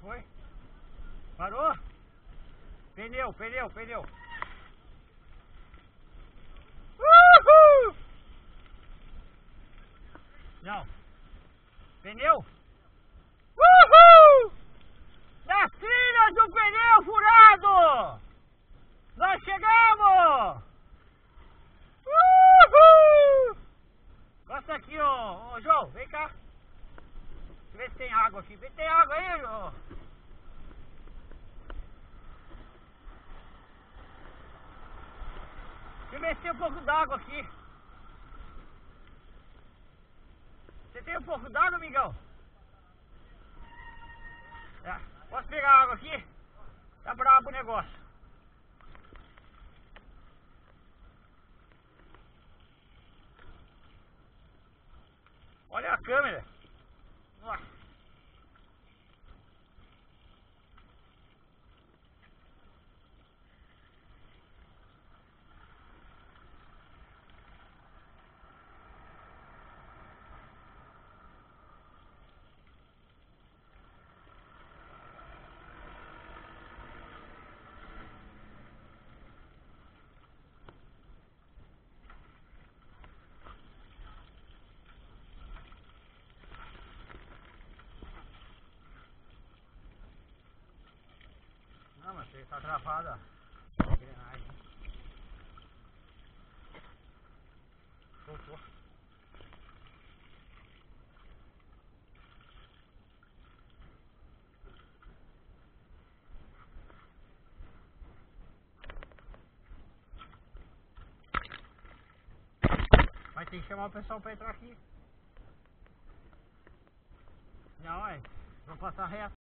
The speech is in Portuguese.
Foi? Parou? Pneu. Uhul! Não. Pneu? Uhul! Das trilhas do pneu furado! Nós chegamos! Uhul! Gosta aqui, ô João, vem cá. Deixa eu ver se tem água aqui. Vê se tem água aí, João. Deixa eu ver se tem um pouco d'água aqui. Você tem um pouco d'água, amigão? É. Posso pegar água aqui? Tá brabo o negócio. Olha a câmera. Nossa. Não, mas você tá travada. Engrenagem. Voltou. Mas tem que chamar o pessoal pra entrar aqui. Não, vou passar reto.